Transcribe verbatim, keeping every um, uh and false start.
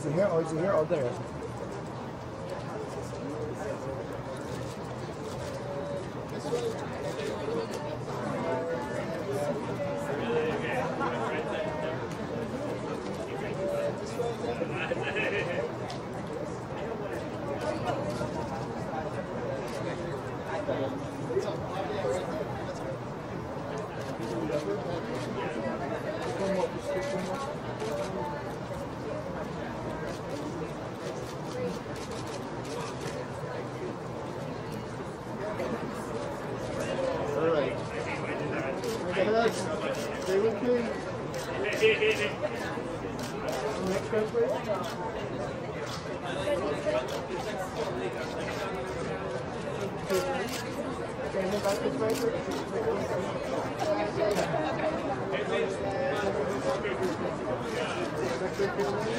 it here? Oh, is it here? Oh, there. Stay with me. Next one, please. Stand back this way. Next one, please.